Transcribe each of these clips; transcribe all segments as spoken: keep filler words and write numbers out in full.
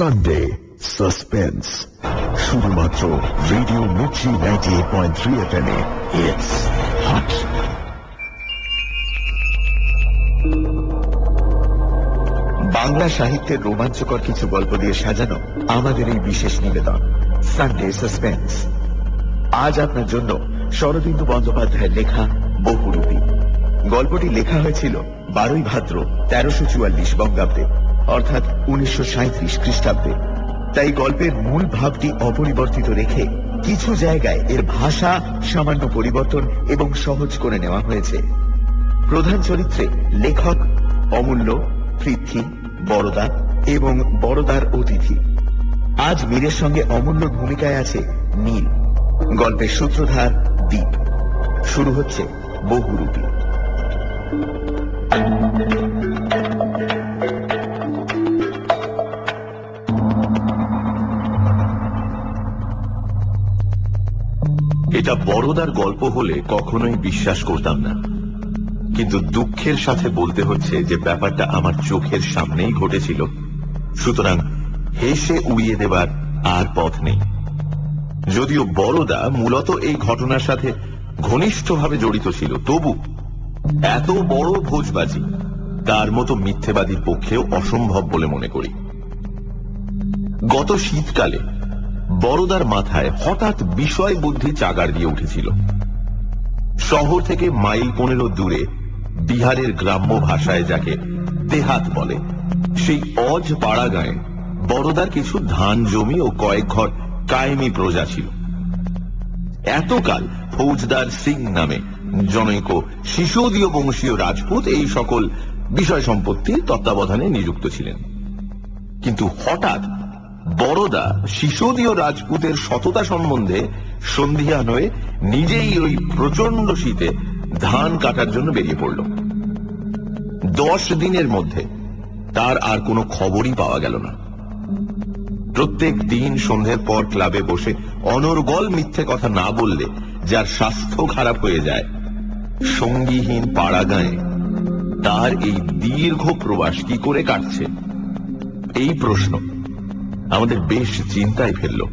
Sunday suspense, শুধুমাত্র radio Mirchi ninety eight point three F M এ। It's hot. Bangla সাহিত্যের রোমাঞ্চকর কিছু গল্প দিয়ে সাজানো আমাদের এই বিশেষ নিবেদন সানডে সাসপেন্স। আজ আপনার জন্য শরদিন্দু বন্দ্যোপাধ্যায়ের লেখা বহুরূপী। গল্পটি লেখা হয়েছিল বারোই ভাদ্র তেরোশো চুয়াল্লিশ বঙ্গাব্দে, অর্থাৎ উনিশশো সাঁত্রিশ খ্রিস্টাব্দে। তাই গল্পের মূল ভাবটি অপরিবর্তিত রেখে কিছু জায়গায় এর ভাষা সামান্য পরিবর্তন এবং সহজ করে নেওয়া হয়েছে। প্রধান চরিত্রে লেখক অমূল্য, পৃথ্বী, বড়দা এবং বড়দার অতিথি। আজ মীরের সঙ্গে অমূল্যর ভূমিকায় আছে নীল। গল্পের সূত্রধার দীপ। শুরু হচ্ছে বহুরূপী। এটা বড়দার গল্প হলে কখনোই বিশ্বাস করতাম না, কিন্তু দুঃখের সাথে বলতে হচ্ছে যে ব্যাপারটা আমার চোখের সামনেই ঘটেছিল, সুতরাং হেসে উড়িয়ে দেবার আর পথ নেই। যদিও বড়দা মূলত এই ঘটনার সাথে ঘনিষ্ঠভাবে জড়িত ছিল, তবু এত বড় ভোজবাজি তার মতো মিথ্যেবাদীর পক্ষেও অসম্ভব বলে মনে করি। গত শীতকালে বড়দার মাথায় হঠাৎ বিষয় বুদ্ধি চাগাড় দিয়ে উঠেছিল। শহর থেকে মাইল পনেরো দূরে বিহারের গ্রাম্য ভাষায় যাকে দেহাত বলে, সেই অজ পাড়া গায়ে বড়দার কিছু ধান জমি ও কয়েক ঘর কায়েমি প্রজা ছিল। এতকাল ফৌজদার সিং নামে জনৈক শিশোদীয় বংশীয় রাজপুত এই সকল বিষয় সম্পত্তির তত্ত্বাবধানে নিযুক্ত ছিলেন। কিন্তু হঠাৎ বড়দা শিশোদীয় রাজপুতের সততা সম্বন্ধে সন্দিহান হয়ে নিজেই ওই প্রচন্ড শীতে ধান কাটার জন্য বেরিয়ে পড়ল। দশ দিনের মধ্যে তার আর কোনো খবরই পাওয়া গেল না। প্রত্যেক দিন সন্ধ্যের পর ক্লাবে বসে অনর্গল মিথ্যে কথা না বললে যার স্বাস্থ্য খারাপ হয়ে যায়, সঙ্গীহীন পাড়া গায়ে তার এই দীর্ঘ প্রবাস কি করে কাটছে, এই প্রশ্ন আমাদের বেশ চিন্তায় ফেলল।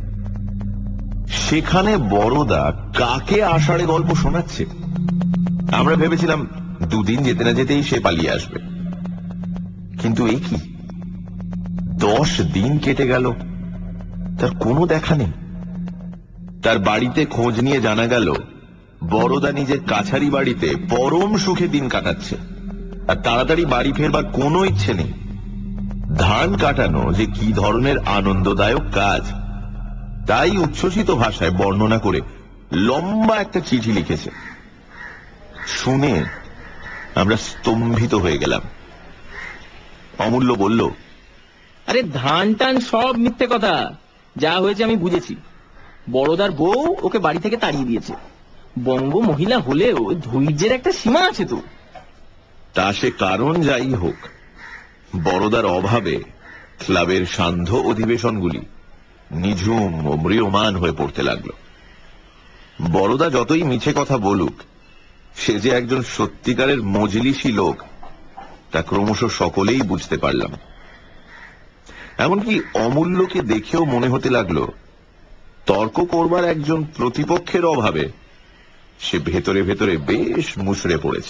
সেখানে বড়দা কাকে আষাঢ়ে গল্প শোনাচ্ছে? আমরা ভেবেছিলাম দুদিন যেতে না যেতেই সে পালিয়ে আসবে, কিন্তু এ কি, দশ দিন কেটে গেল, তার কোনো দেখা নেই। তার বাড়িতে খোঁজ নিয়ে জানা গেল বড়দা নিজের কাছারি বাড়িতে পরম সুখে দিন কাটাচ্ছে, আর তাড়াতাড়ি বাড়ি ফেরবার কোনো ইচ্ছে নেই। ধান কাটানো যে কি ধরনের আনন্দদায়ক কাজ, তাই উচ্ছ্বসিত ভাষায় বর্ণনা করে লম্বা একটা চিঠি লিখেছে। শুনে আমরা স্তম্ভিত হয়ে গেলাম। অমূল্য বলল, আরে ধান টান সব মিথ্যে কথা, যা হয়েছে আমি বুঝেছি। বড়দার বউ ওকে বাড়ি থেকে তাড়িয়ে দিয়েছে। বঙ্গ মহিলা হলেও ধৈর্যের একটা সীমা আছে তো। তা সে কারণ যাই হোক, বড়দার অভাবে ক্লাবের সান্ধ্য অধিবেশনগুলি নিঝুম ও ম্রিয়মান হয়ে পড়তে লাগল। বড়দা যতই মিছে কথা বলুক, সে যে একজন সত্যিকারের মজলিসি লোক তা ক্রমশ সকলেই বুঝতে পারলাম। এমনকি অমূল্যকে দেখেও মনে হতে লাগলো তর্ক করবার একজন প্রতিপক্ষের অভাবে সে ভেতরে ভেতরে বেশ মুষড়ে পড়েছে।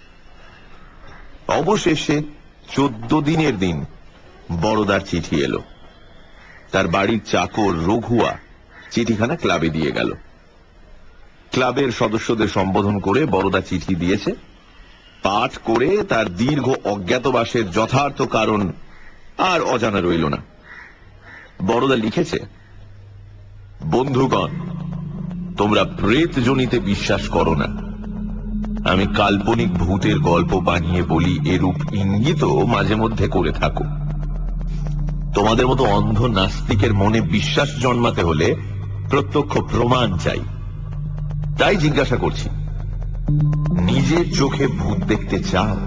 অবশেষে চোদ্দ দিনের দিন বড়দার চিঠি এলো। তার বাড়ির চাকর রঘুয়া চিঠিখানা ক্লাবে দিয়ে গেল। ক্লাবের সদস্যদের সম্বোধন করে বড়দা চিঠি দিয়েছে। পাঠ করে তার দীর্ঘ অজ্ঞাতবাসের যথার্থ কারণ আর অজানা রইল না। বড়দা লিখেছে, বন্ধুগণ, তোমরা প্রেতজনিতে বিশ্বাস করো না। আমি কাল্পনিক ভূতের গল্প বানিয়ে বলি এরূপ ইঙ্গিতও মাঝে মধ্যে করে থাকো। তোমাদের মতো অন্ধ নাস্তিকের মনে বিশ্বাস জন্মাতে হলে প্রত্যক্ষ প্রমাণ চাই। তাই জিজ্ঞাসা করছি, নিজের চোখে ভূত দেখতে চাও?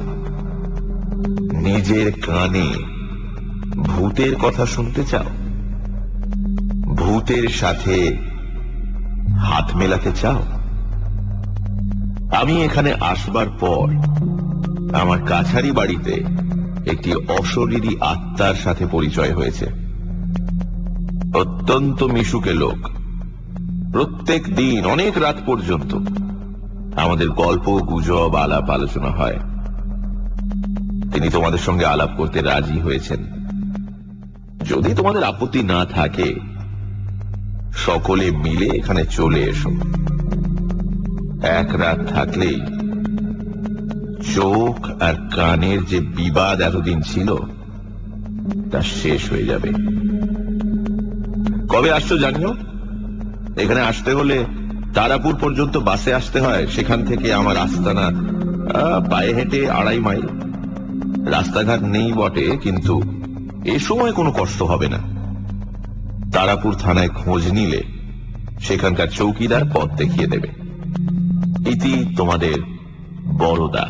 নিজের কানে ভূতের কথা শুনতে চাও? ভূতের সাথে হাত মেলাতে চাও? আমি এখানে আসবার পর আমার কাছারি বাড়িতে একটি অশরীরী আত্মার সাথে পরিচয় হয়েছে। অত্যন্ত মিশুকে লোক। প্রত্যেক দিন অনেক রাত পর্যন্ত আমাদের গল্প গুজব আলাপ আলোচনা হয়। তিনি তোমাদের সঙ্গে আলাপ করতে রাজি হয়েছেন। যদি তোমাদের আপত্তি না থাকে সকলে মিলে এখানে চলে এসো। এক রাত থাকলেই চোখ আর কানের যে বিবাদ এতদিন ছিল তা শেষ হয়ে যাবে। কবে আসছো জানিও। এখানে আসতে হলে তারাপুর পর্যন্ত বাসে আসতে হয়, সেখান থেকে আমার আস্তানা পায়ে হেঁটে আড়াই মাইল। রাস্তাঘাট নেই বটে, কিন্তু এ সময় কোনো কষ্ট হবে না। তারাপুর থানায় খোঁজ নিলে সেখানকার চৌকিদার পথ দেখিয়ে দেবে। ইতি তোমাদের বড়দা।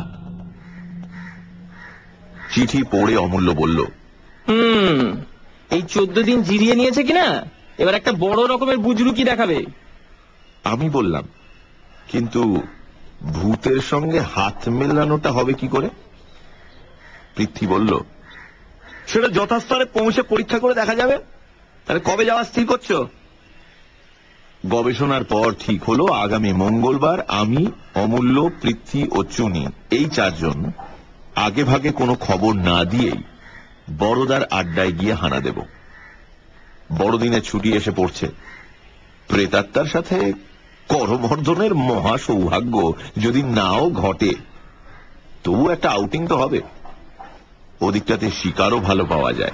চিঠি পড়ে অমূল্য বলল, হুম এই চোদ্দ দিন জিরিয়ে নিয়েছে কিনা, এবার একটা বড় রকমের বুজরুকি দেখাবে। আমি বললাম, কিন্তু ভূতের সঙ্গে হাত মেলানোটা হবে কি করে? পৃথ্বী বলল, সেটা যথাস্থানে পৌঁছে পরীক্ষা করে দেখা যাবে। তাহলে কবে যাওয়া স্থির করছো? গবেষণার পর ঠিক হলো আগামী মঙ্গলবার আমি, অমূল্য, পৃথ্বী ও চুনি এই চারজন আগে ভাগে কোনো খবর না দিয়েই বড়দার আড্ডায় গিয়ে হানা দেব। বড়দিনের ছুটি এসে পড়ছে। প্রেতাত্মার সাথে করমর্দনের মহা সৌভাগ্য যদি নাও ঘটে, তবু একটা আউটিং তো হবে। ওদিকটাতে শিকারও ভালো পাওয়া যায়।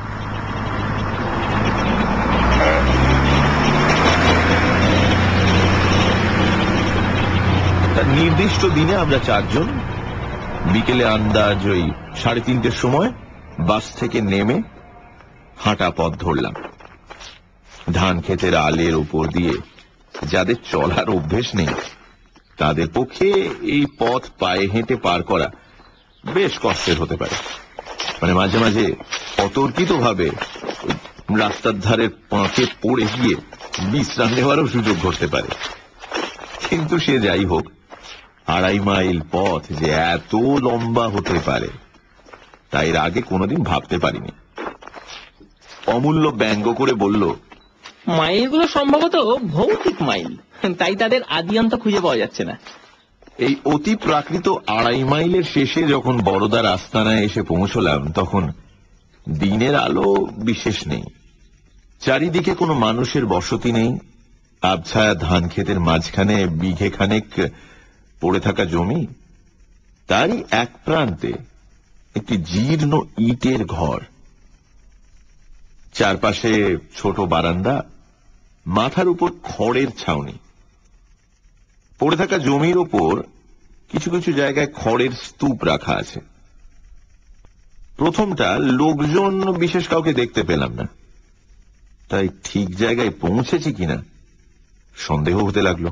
তার নির্দিষ্ট দিনে আমরা চারজন বিকেলে আন্দাজ ওই সাড়ে তিনটের সময় বাস থেকে নেমে হাঁটা পথ ধরলাম। ধান ক্ষেতের আলের উপর দিয়ে যাদের চলার অভ্যেস নেই তাদের পক্ষে এই পথ পায়ে হেঁটে পার করা বেশ কষ্টের হতে পারে। মানে মাঝে মাঝে অতর্কিত ভাবে রাস্তার ধারের পাঁকে পড়ে গিয়ে বিশ্রাম নেওয়ারও সুযোগ ঘটতে পারে। কিন্তু সে যাই হোক, আড়াই মাইল পথ যে এত লম্বা হতে পারে তাই এর আগে কোনোদিন ভাবতে পারিনি। অমূল্য ব্যঙ্গ করে বলল, মাইলগুলো সম্ভবত ভৌতিক মাইল, তাই তাদের আদিয়ান্ত খুঁজে পাওয়া যাচ্ছে না। এই অতি প্রাকৃত আড়াই মাইলের শেষে যখন বড়দার আস্তানায় এসে পৌঁছলাম তখন দিনের আলো বিশেষ নেই। চারিদিকে কোনো মানুষের বসতি নেই। আবছায়া ধান ক্ষেতের মাঝখানে বিঘে খানেক পড়ে থাকা জমি, তারই এক প্রান্তে একটি জীর্ণ ইটের ঘর। চারপাশে ছোট বারান্দা, মাথার উপর খড়ের ছাউনি। পড়ে থাকা জমির ওপর কিছু কিছু জায়গায় খড়ের স্তূপ রাখা আছে। প্রথমটা লোকজন বিশেষ কাউকে দেখতে পেলাম না, তাই ঠিক জায়গায় পৌঁছেছি কিনা সন্দেহ হতে লাগলো।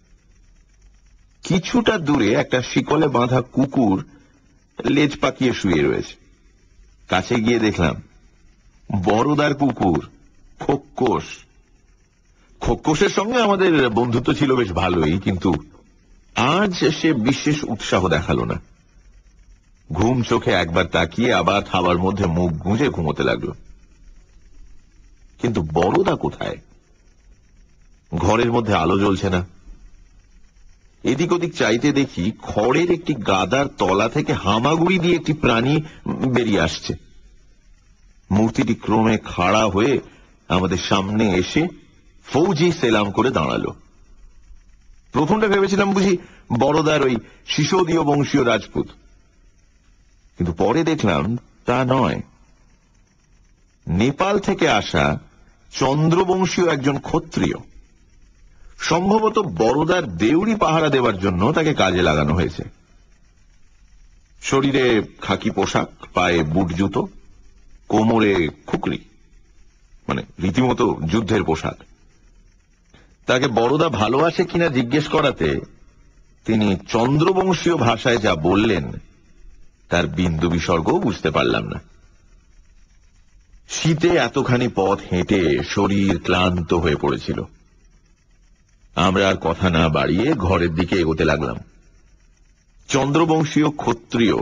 কিছুটা দূরে একটা শিকলে বাঁধা কুকুর লেজ পাকিয়ে শুয়ে রয়েছে। কাছে গিয়ে দেখলাম বড়দার কুকুর খোক্কোশ। খোক্কোশের সঙ্গে আমাদের বন্ধুত্ব ছিল বেশ ভালোই, কিন্তু আজ সে বিশেষ উৎসাহ দেখালো না। ঘুম চোখে একবার তাকিয়ে আবার খাবার মধ্যে মুখ গুঁজে ঘুমোতে লাগলো। কিন্তু বড়দা কোথায়? ঘরের মধ্যে আলো জ্বলছে না। এদিক ওদিক চাইতে দেখি খড়ের একটি গাদার তলা থেকে হামাগুড়ি দিয়ে একটি প্রাণী বেরিয়ে আসছে। মূর্তিটি ক্রমে খাড়া হয়ে আমাদের সামনে এসে ফৌজি সেলাম করে দাঁড়ালো। প্রথমটা ভেবেছিলাম বুঝি বড়দার ওই সিসোদীয় বংশীয় রাজপুত, কিন্তু পরে দেখলাম তা নয়। নেপাল থেকে আসা চন্দ্রবংশীয় একজন ক্ষত্রিয়। সম্ভবত বড়দার দেউড়ি পাহারা দেওয়ার জন্য তাকে কাজে লাগানো হয়েছে। শরীরে খাকি পোশাক, পায়ে বুট জুতো, কোমরে খুকরি, মানে রীতিমতো যুদ্ধের পোশাক। তাকে বড়দা ভালোবাসে কিনা জিজ্ঞেস করাতে তিনি চন্দ্রবংশীয় ভাষায় যা বললেন তার বিন্দু বিসর্গও বুঝতে পারলাম না। শীতে এতখানি পথ হেঁটে শরীর ক্লান্ত হয়ে পড়েছিল। আমরা আর কথা না বাড়িয়ে ঘরের দিকে এগোতে লাগলাম। চন্দ্রবংশীয় ক্ষত্রিয়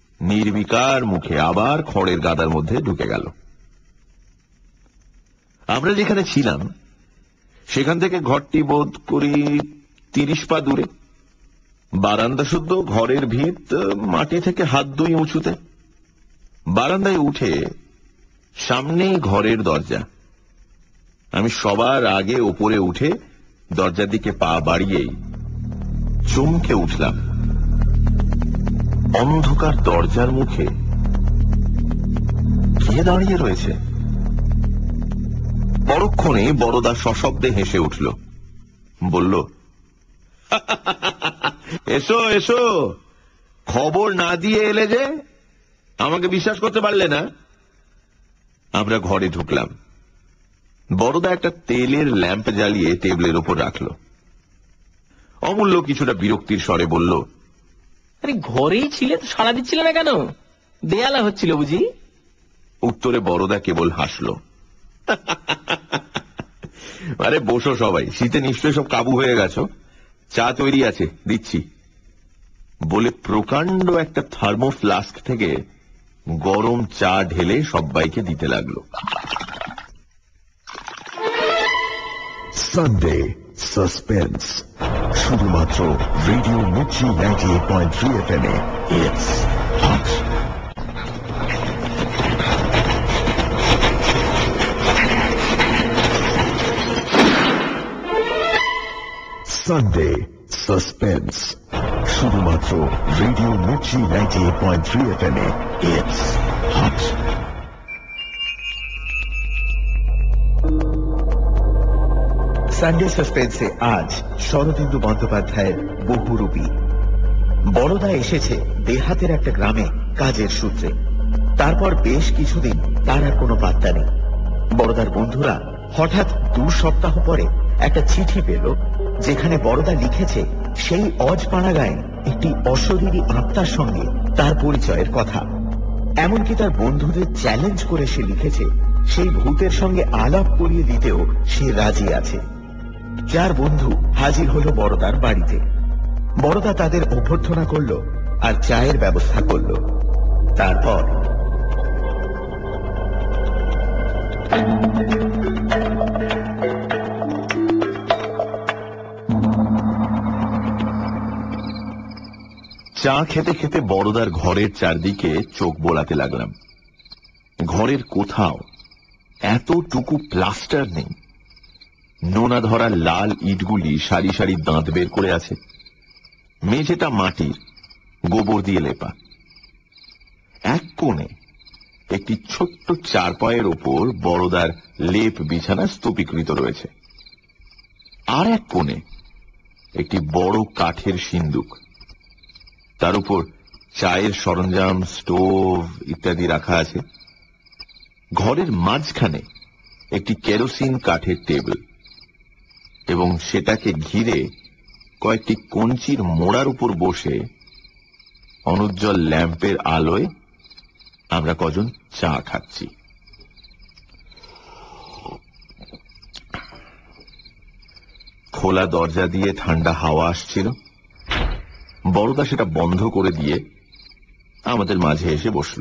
নির্বিকার মুখে আবার খড়ের গাদার মধ্যে ঢুকে গেল। আমরা যেখানে ছিলাম সেখান থেকে ঘরটি বোধ করি তিরিশ পা দূরে। বারান্দা শুদ্ধ, ঘরের ভিত মাটি থেকে হাত দুই উঁচুতে। বারান্দায় উঠে সামনেই ঘরের দরজা। আমি সবার আগে ওপরে উঠে দরজার দিকে পা বাড়িয়েই চমকে উঠলাম। অন্ধকার দরজার মুখে কে দাঁড়িয়ে রয়েছে? পরক্ষণে বড়দা সশব্দে হেসে উঠল, বলল, এসো এসো, খবর না দিয়ে এলে যে, আমাকে বিশ্বাস করতে পারলে না? আমরা ঘরে ঢুকলাম। বড়দা একটা তেলের ল্যাম্প জ্বালিয়ে টেবিলের ওপর রাখল। অমূল্য কিছুটা বিরক্তির স্বরে বলল, আরে ঘরেই ছিলে তো সাড়া দিচ্ছিলে না কেন? দেয়ালা হচ্ছিল বুঝি? উত্তরে বড়দা কেবল হাসল। আরে বসো সবাই, শীতে নিশ্চয়ই সব কাবু হয়ে গেছো। চা তৈরি আছে, দিচ্ছি বলে প্রকাণ্ড একটা থার্মো ফ্লাস্ক থেকে গরম চা ঢেলে সবাইকে দিতে লাগলো। সানডে সাসপেন্স, শুধুমাত্র radio Mirchi ninety eight point three F M এ। It's hot. সানডে সাসপেন্স, শুধুমাত্র radio Mirchi ninety eight point three F M এ। It's hot. সানডে সাসপেন্সে আজ শরদিন্দু বন্দ্যোপাধ্যায়ের বহুরূপী। বড়দা এসেছে দেহাতের একটা গ্রামে কাজের সূত্রে। তারপর বেশ কিছুদিন তার আর কোনো পাত্তা নেই। বড়দার বন্ধুরা হঠাৎ দু সপ্তাহ পরে একটা চিঠি পেল, যেখানে বড়দা লিখেছে সেই অজপাড়া গায়ে একটি অশরীরী আত্মার সঙ্গে তার পরিচয়ের কথা। এমনকি তার বন্ধুদের চ্যালেঞ্জ করে সে লিখেছে সেই ভূতের সঙ্গে আলাপ করিয়ে দিতেও সে রাজি আছে। চার বন্ধু হাজির হলো বড়দার বাড়িতে। বড়দা তাদের অভ্যর্থনা করল আর চায়ের ব্যবস্থা করল। তারপর চা খেতে খেতে বড়দার ঘরের চারদিকে চোখ বোলাতে লাগলাম। ঘরের কোথাও এতটুকু প্লাস্টার নেই। নোনা ধরা লাল ইটগুলি সারি সারি দাঁত বের করে আছে। মেঝেটা মাটির, গোবর দিয়ে লেপা। এক কোণে একটি ছোট্ট চারপায়ের ওপর বড়দার লেপ বিছানা স্তূপীকৃত রয়েছে। আর এক কোণে একটি বড় কাঠের সিন্দুক, তার উপর চায়ের সরঞ্জাম, স্টোভ ইত্যাদি রাখা আছে। ঘরের মাঝখানে একটি কেরোসিন কাঠের টেবিল এবং সেটাকে ঘিরে কয়েকটি কঞ্চির মোড়ার উপর বসে অনুজ্জ্বল ল্যাম্পের আলোয় আমরা কজন চা খাচ্ছি। খোলা দরজা দিয়ে ঠান্ডা হাওয়া আসছিল। বড়দা সেটা বন্ধ করে দিয়ে আমাদের মাঝে এসে বসল।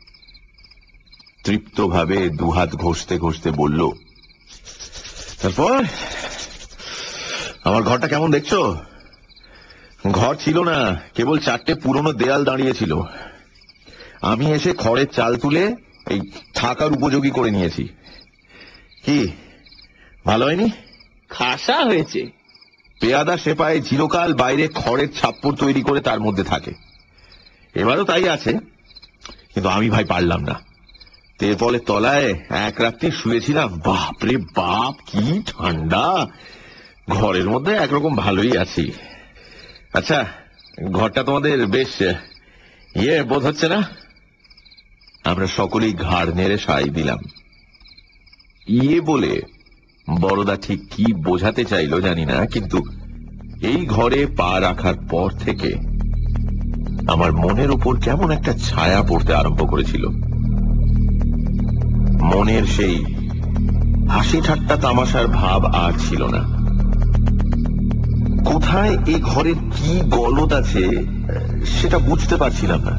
তৃপ্তভাবে দুহাত ঘষতে ঘষতে বলল, তারপর আমার ঘরটা কেমন দেখছো? ঘর ছিল না, কেবল চারটে পুরনো দেয়াল দাঁড়িয়েছিল। আমি এসে খড়ের চাল তুলে এই থাকার উপযোগী করে নিয়েছি। কি ভালো হয়নি? খাসা হয়েছে। পেয়াদা সেপাই চিরকাল বাইরে খড়ের ছাপ্পড় তৈরি করে তার মধ্যে থাকে। এবারও তাই আছে, কিন্তু আমি ভাই পারলাম না। তেরপলের তলায় এক রাত্রি শুয়েছিলাম। বাপরে বাপ, কি ঠান্ডা! ঘরের মধ্যে একরকম ভালোই আছি। আচ্ছা, ঘরটা তোমাদের বেশ ইয়ে বোধ হচ্ছে না? আমরা সকলেই ঘাড় নেড়ে সাই দিলাম। ইয়ে বলে বড়দা ঠিক কি বোঝাতে চাইল জানি না, কিন্তু এই ঘরে পা রাখার পর থেকে আমার মনের উপর কেমন একটা ছায়া পড়তে আরম্ভ করেছিল। মনের সেই হাসি ঠাট্টা তামাশার ভাব আর ছিল না। কোথায় এই ঘরের কি গলদ আছে সেটা বুঝতে পারছিলাম না,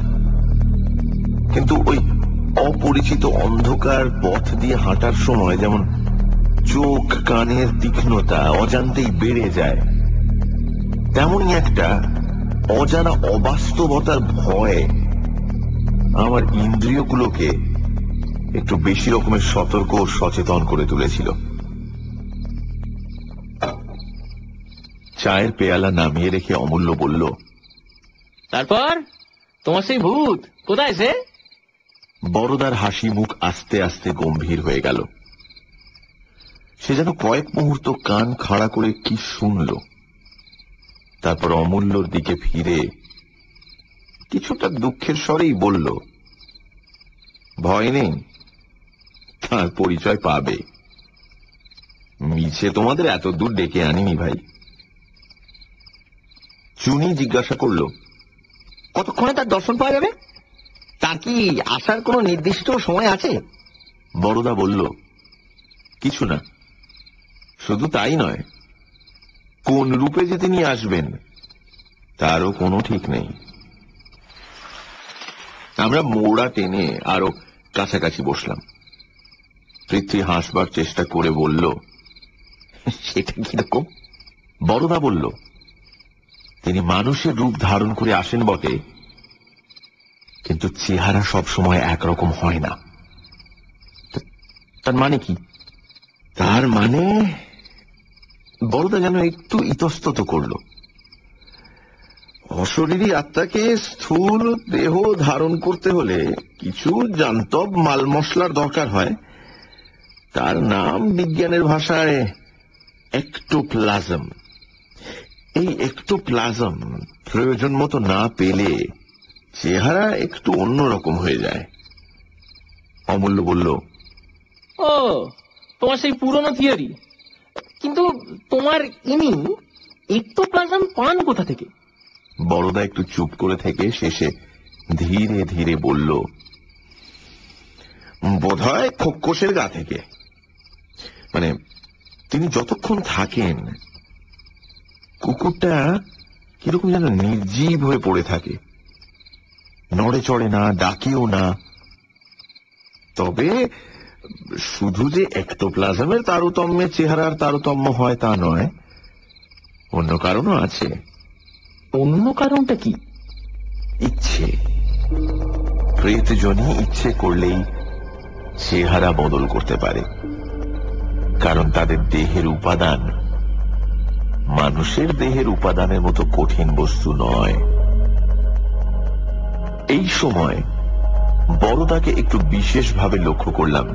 কিন্তু ওই অপরিচিত অন্ধকার পথ দিয়ে হাঁটার সময় যেমন চোখ কানের তীক্ষ্ণতা অজান্তেই বেড়ে যায়, তেমনই একটা অজানা অবাস্তবতার ভয় আমার ইন্দ্রিয়গুলোকে একটু বেশি রকমের সতর্ক ও সচেতন করে তুলেছিল। চায়ের পেয়ালা নামিয়ে রেখে অমূল্য বলল, তারপর তোমার সেই ভূত কোথায় সে? বড়দার হাসি মুখ আস্তে আস্তে গম্ভীর হয়ে গেল। সে যেন কয়েক মুহূর্ত কান খাড়া করে কি শুনল, তারপর অমূল্যর দিকে ফিরে কিছুটা দুঃখের স্বরেই বলল, ভয় নেই, তার পরিচয় পাবে। মিছে তোমাদের এত দূর ডেকে আনিনি ভাই। চুনি জিজ্ঞাসা করল, কতক্ষণে তার দর্শন পাওয়া যাবে? তার কি আসার কোনো নির্দিষ্ট সময় আছে? বড়দা বলল, কিছু না, শুধু তাই নয়, কোন রূপে যে তিনি আসবেন তারও কোনো ঠিক নেই। আমরা মোড়া টেনে আরো কাছাকাছি বসলাম। পৃথ্বী হাসবার চেষ্টা করে বলল, সেটা কিরকম? বড়দা বলল, তিনি মানুষের রূপ ধারণ করে আসেন বটে, কিন্তু চেহারা সব সময় একরকম হয় না। তার মানে কি? তার মানে, বড়দা যেন একটু ইতস্তত করল, অশরীরী আত্মাকে স্থূল দেহ ধারণ করতে হলে কিছু জান্তব মাল মশলার দরকার হয়। তার নাম বিজ্ঞানের ভাষায় একটোপ্লাজম। এই একটোপ্লাজম প্রয়োজন মতো না পেলে চেহারা একটু অন্যরকম হয়ে যায়। অমূল্য বলল, ও, তোমার সেই পুরনো থিওরি। কিন্তু তোমার ইনি এক্টোপ্লাজম পান কোথা থেকে? বড়দা একটু চুপ করে থেকে শেষে ধীরে ধীরে বলল, বোধহয় খোকসের গা থেকে। মানে তিনি যতক্ষণ থাকেন কুকুরটা কিরকম যেন নির্জীব হয়ে পড়ে থাকে, নড়ে চড়ে না, ডাকেও না। তবে শুধু যে একটোপ্লাজমের তারতম্যে চেহারার তারতম্য হয় তা নয়, অন্য কারণও আছে। অন্য কারণটা কি? ইচ্ছে। প্রেতজনই ইচ্ছে করলেই চেহারা বদল করতে পারে, কারণ তাদের দেহের উপাদান মানুষের দেহের উপাদানের মতো কঠিন বস্তু নয়। এই সময় বড়দাকে একটু বিশেষভাবে লক্ষ্য করলাম।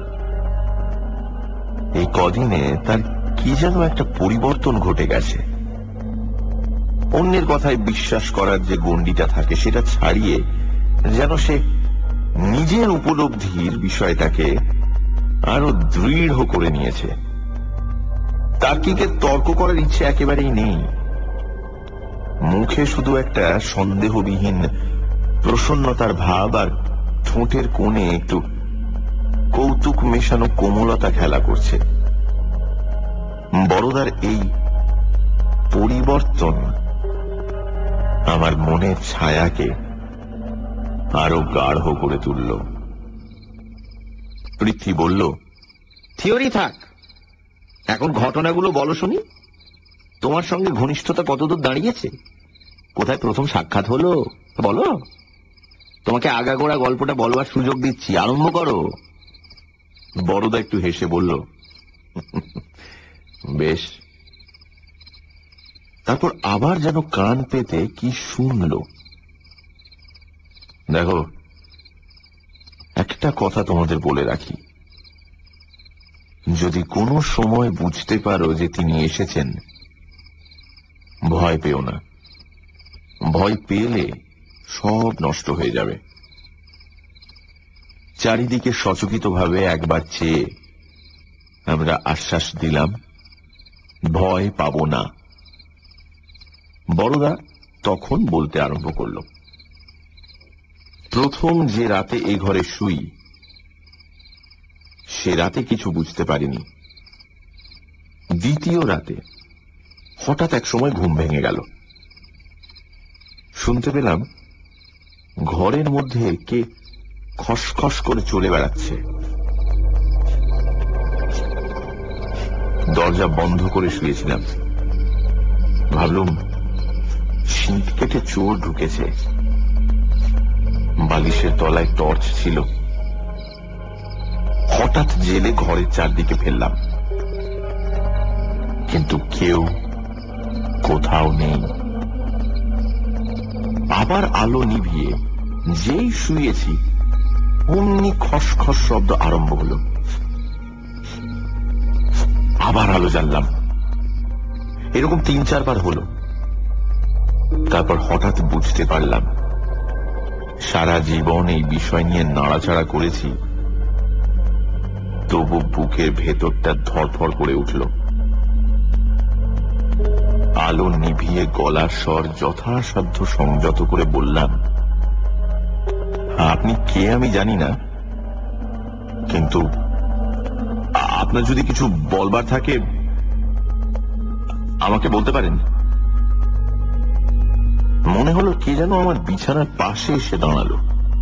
এই কদিনে তার কি যেন একটা পরিবর্তন ঘটে গেছে। অন্যের কথায় বিশ্বাস করার যে গণ্ডিটা থাকে সেটা ছাড়িয়ে যেন সে নিজের উপলব্ধির বিষয়টাকে আরো দৃঢ় করে নিয়েছে। তার্কিকে তর্ক করার ইচ্ছে একেবারেই নেই। মুখে শুধু একটা সন্দেহবিহীন প্রসন্নতার ভাব, আর ঠোঁটের কোণে একটু কৌতুক মেশানো কোমলতা খেলা করছে। বড়দার এই পরিবর্তন আমার মনের ছায়াকে আরো গাঢ় করে তুলল। পৃথ্বী বলল, থিওরি থাক, এখন ঘটনাগুলো বলো শুনি। তোমার সঙ্গে ঘনিষ্ঠতা কতদূর দাঁড়িয়েছে? কোথায় প্রথম সাক্ষাৎ হলো বলো। তোমাকে আগাগোড়া গল্পটা বলবার সুযোগ দিচ্ছি, আরম্ভ করো। বড়দা একটু হেসে বলল, বেশ। তারপর আবার যেন কান পেতে কি শুনল। দেখো, একটা কথা তোমাদের বলে রাখি, যদি কোনো সময় বুঝতে পারো যে তিনি এসেছেন, ভয় পেও না। ভয় পেলে সব নষ্ট হয়ে যাবে। চারিদিকে সচকিতভাবে একবার চেয়ে আমরা আশ্বাস দিলাম, ভয় পাব না। বড়দা তখন বলতে আরম্ভ করল, প্রথম যে রাতে এই ঘরে শুই, সে রাতে কিছু বুঝতে পারিনি। দ্বিতীয় রাতে হঠাৎ এক সময় ঘুম ভেঙে গেল। শুনতে পেলাম ঘরের মধ্যে কে খসখস করে চলে বেড়াচ্ছে। দরজা বন্ধ করে শুয়েছিলাম। ভাবলুম শীত কেটে চোর ঢুকেছে। বালিশের তলায় টর্চ ছিল। হঠাৎ জেলে ঘরের চারদিকে ফেললাম, কিন্তু কেউ কোথাও নেই। আবার আলো নিভিয়ে যেই শুয়েছি অমনি খসখস শব্দ আরম্ভ হলো। আবার আলো জ্বাললাম। এরকম তিন চারবার হলো। তারপর হঠাৎ বুঝতে পারলাম সারা জীবন এই বিষয় নিয়ে নাড়াচাড়া করেছি, তবু বুকের ভেতরটা ধড়ফড় করে উঠল। আলো নিভিয়ে গলার স্বর যথাসাধ্য সংযত করে বললাম, আপনি কে আমি জানি না, কিন্তু আপনার যদি কিছু বলবার থাকে আমাকে বলতে পারেন। মনে হলো কে যেন আমার বিছানার পাশে এসে দাঁড়ালো।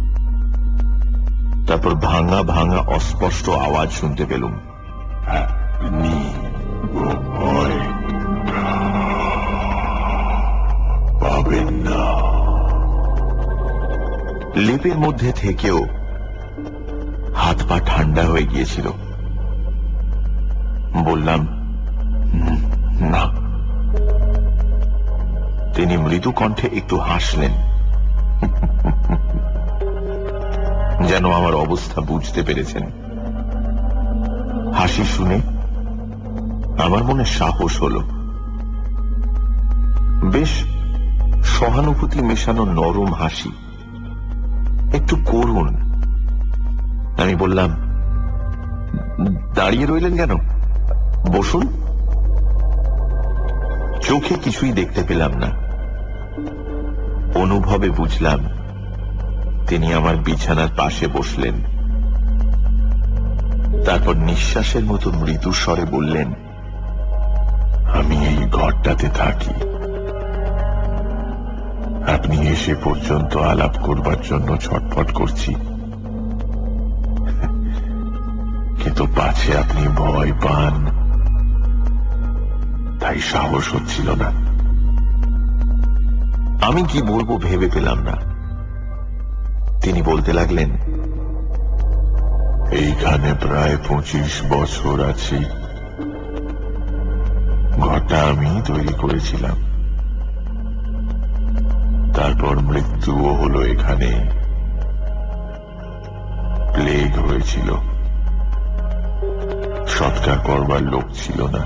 তারপর ভাঙা ভাঙা অস্পষ্ট আওয়াজ শুনতে পেলুম, আপনি ভয় পাবেন না। লেপের মধ্যে থেকেও হাত পা ঠান্ডা হয়ে গিয়েছিল। বললাম, না। তিনি মৃদু কণ্ঠে একটু হাসলেন, যেন আমার অবস্থা বুঝতে পেরেছেন। হাসি শুনে আমার মনে সাহস হলো। বেশ সহানুভূতি মেশানো নরম হাসি, একটু করুণ। আমি বললাম, দাঁড়িয়ে রইলেন কেন, বসুন। চোখে কিছুই দেখতে পেলাম না, অনুভবে বুঝলাম তিনি আমার বিছানার পাশে বসলেন। তারপর নিঃশ্বাসের মতো মৃদু স্বরে বললেন, আমি এই ঘরটাতে থাকি। আপনি এসে পর্যন্ত আলাপ করবার জন্য ছটফট করছি, কিন্তু পাছে আপনি ভয় পান, তাই সাহস হচ্ছিল না। আমি কি বলবো ভেবে পেলাম না। তিনি বলতে লাগলেন, এইখানে প্রায় পঁচিশ বছর আছি। ঘরটা আমি তৈরি করেছিলাম। তারপর মৃত্যুও হলো এখানে। প্লেগ হয়েছিল, সৎকার করবার লোক ছিল না।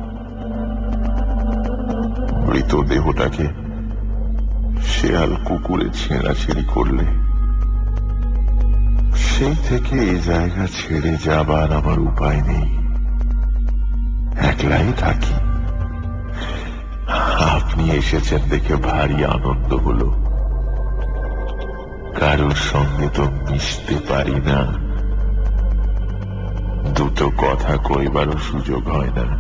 মৃতদেহটাকে শেয়াল কুকুরে ছেঁড়াছেড়ি করলে সেই থেকে এই জায়গা ছেড়ে যাবার আমার উপায় নেই। একলাই থাকি। আপনি এসেছেন দেখে ভারী আনন্দ হলো। কারোর সঙ্গে তো মিশতে পারি না, দুটো কথা কইবারও সুযোগ হয় না।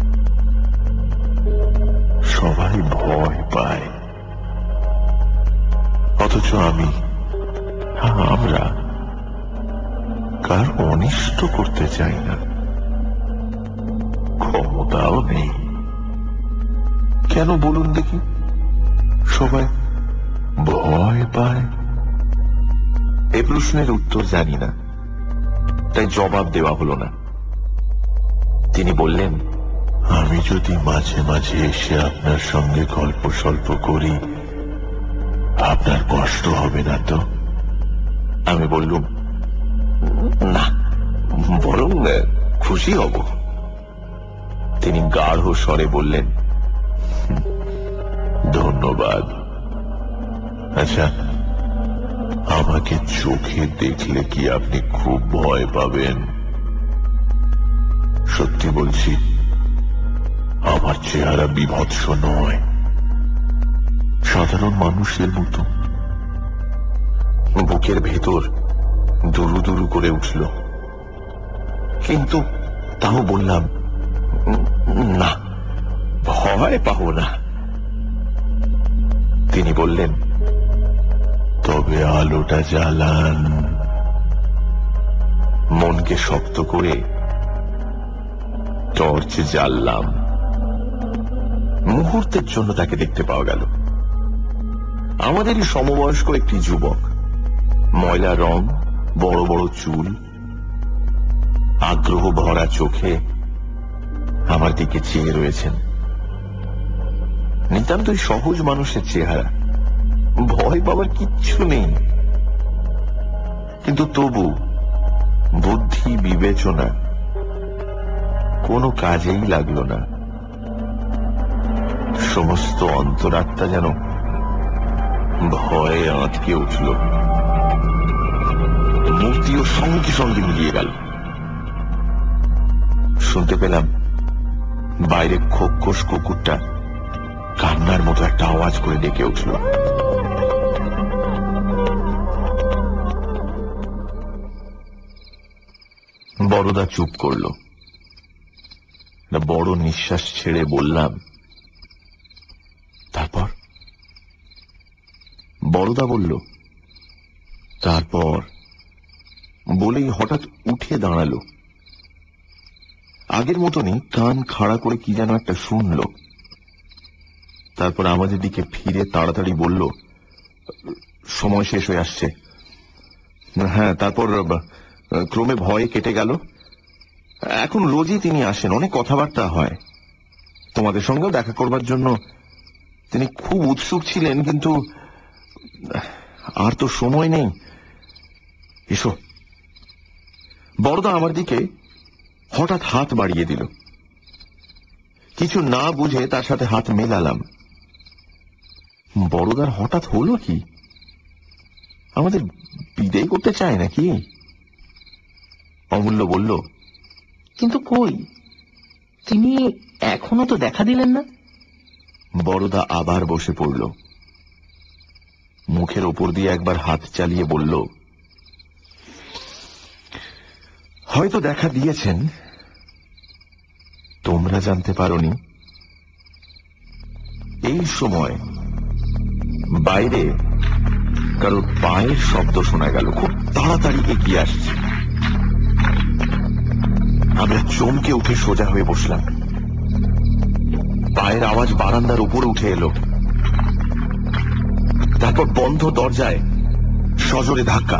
সবাই ভয় পায়, অথচ আমি, আমরা কার অনিষ্ট করতে চাই না, ক্ষমতাও নেই। কেন বলুন দেখি সবাই ভয় পায়? এ প্রশ্নের উত্তর জানি না, তাই জবাব দেওয়া হলো না। তিনি বললেন, আমি যদি মাঝে মাঝে এসে আপনার সঙ্গে গল্প সল্প করি, আপনার কষ্ট হবে না তো? আমি বললুম, না, বরং খুশি হব। তিনি গাঢ় স্বরে বললেন, ধন্যবাদ। আচ্ছা, আমাকে চোখে দেখলে কি আপনি খুব ভয় পাবেন? সত্যি বলছি, আমার চেহারা বিভৎস নয়, সাধারণ মানুষের মতো। বুকের ভেতর দুরু দুরু করে উঠল, কিন্তু তাও বললাম, না, ভয় পাবো না। তিনি বললেন, তবে আলোটা জ্বালান। মনকে শক্ত করে টর্চ জ্বাললাম। মুহূর্তের জন্য তাকে দেখতে পাওয়া গেল। আমাদেরই সমবয়স্ক একটি যুবক, ময়লা রং, বড় বড় চুল, আগ্রহ ভরা চোখে আমার দিকে চেয়ে রয়েছেন। নিতান্তই সহজ মানুষের চেহারা, ভয় পাবার কিচ্ছু নেই। কিন্তু তবু বুদ্ধি বিবেচনা কোনো কাজেই লাগলো না। সমস্ত অন্তরাত্মা যেন ভয়ে আঁতকে উঠল। মূর্তিও সঙ্গে সঙ্গে মিলিয়ে গেল। শুনতে পেলাম বাইরে খোকস কুকুরটা কান্নার মতো একটা আওয়াজ করে ডেকে উঠল। বড়দা চুপ করল। বড় নিঃশ্বাস ছেড়ে বললাম, তারপর? বড়দা বলল, তারপর বলেই হঠাৎ উঠে দাঁড়ালো। আগের মতনই কান খাড়া করে কি যেন একটা শুনল। তারপর আমাদের দিকে ফিরে তাড়াতাড়ি বলল, সময় শেষ হয়ে আসছে। হ্যাঁ, তারপর ক্রমে ভয়ে কেটে গেল। এখন রোজই তিনি আসেন, অনেক কথাবার্তা হয়। তোমাদের সঙ্গেও দেখা করবার জন্য তিনি খুব উৎসুক ছিলেন, কিন্তু আর তো সময় নেই। এসো। বড়দা আমার দিকে হঠাৎ হাত বাড়িয়ে দিল। কিছু না বুঝে তার সাথে হাত মেলালাম। বড়দার হঠাৎ হলো কি? আমাদের বিদায় করতে চায় নাকি? অমূল্য বলল, কিন্তু কই, তিনি এখনো তো দেখা দিলেন না। বড়দা আবার বসে পড়ল। মুখের ওপর দিয়ে একবার হাত চালিয়ে বলল, হয়তো দেখা দিয়েছেন, তোমরা জানতে পারোনি। এই সময় বাইরে কারোর পায়ের শব্দ শোনা গেল, খুব তাড়াতাড়ি এগিয়ে আসছে। আমরা চমকে উঠে সোজা হয়ে বসলাম। পায়ের আওয়াজ বারান্দার উপরে উঠে এলো। তারপর বন্ধ দরজায় সজোরে ধাক্কা।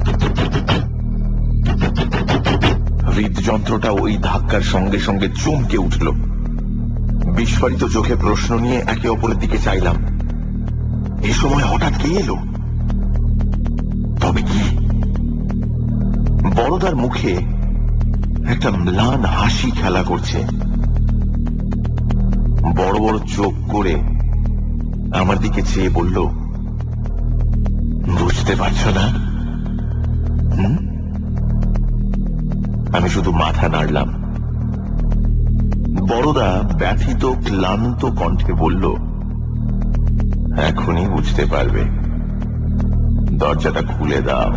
হৃদযন্ত্রটা ওই ধাক্কার সঙ্গে সঙ্গে চমকে উঠল। বিস্ফারিত চোখে প্রশ্ন নিয়ে একে অপরের দিকে চাইলাম। এ সময় হঠাৎ কে এলো? তবে কি? বড়দার মুখে একটা ম্লান হাসি খেলা করছে। বড় বড় চোখ করে আমার দিকে চেয়ে বলল, বুঝতে পারছো না? হুম? আমি শুধু মাথা নাড়লাম। বড়দা ব্যথিত ক্লান্ত কণ্ঠে বলল, এখনই বুঝতে পারবে, দরজাটা খুলে দাও।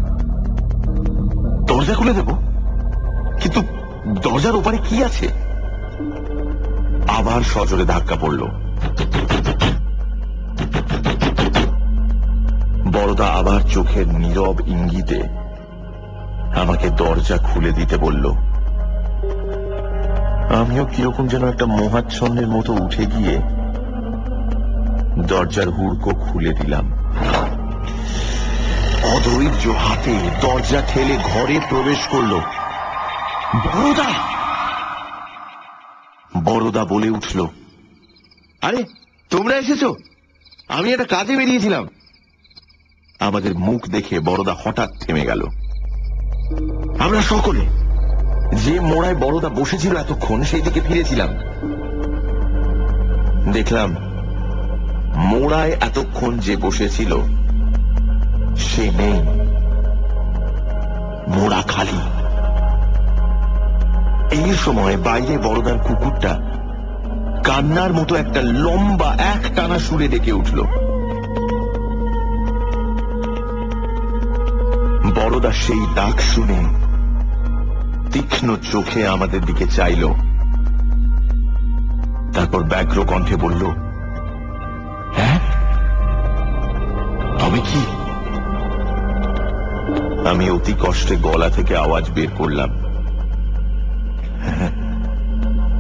দরজা খুলে দেব? কিন্তু দরজার ওপারে কি আছে? আবার সজোরে ধাক্কা পড়ল। বড়দা আবার চোখের নীরব ইঙ্গিতে আমাকে দরজা খুলে দিতে বলল। আমিও কিরকম যেন একটা মোহাচ্ছন্নের মতো উঠে গিয়ে দরজার হুড়কো খুলে দিলাম। অধৈর্য হাতে দরজা ঠেলে ঘরে প্রবেশ করল। বড়দা! বড়দা বলে উঠল, আরে তোমরা এসেছো? আমি একটা কাজে বেরিয়েছিলাম। আমাদের মুখ দেখে বড়দা হঠাৎ থেমে গেল। আমরা সকলে যে মোড়ায় বড়দা বসেছিল এতক্ষণ সেই দিকে ফিরেছিলাম। দেখলাম মোড়ায় এতক্ষণ যে বসেছিল সে নেই, মোড়া খালি। এই সময় বাইরে বড়দার কুকুরটা কান্নার মতো একটা লম্বা এক টানা সুরে ডেকে উঠল। বড়দা সেই ডাক শুনে তীক্ষ্ণ চোখে আমাদের দিকে চাইল। তারপর ব্যগ্র কণ্ঠে বলল, হ্যাঁ তবে কি? আমি অতি কষ্টে গলা থেকে আওয়াজ বের করলাম,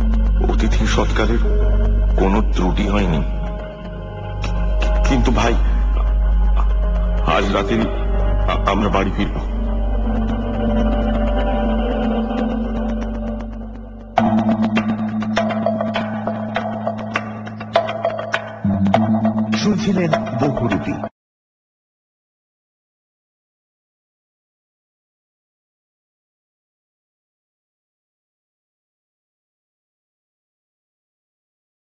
অতিথি সৎকারের কোনো ত্রুটি হয়নি। কিন্তু ভাই, আজ রাতেই আ- আমরা বাড়ি ফিরব। শুনছিলেন বহুরূপী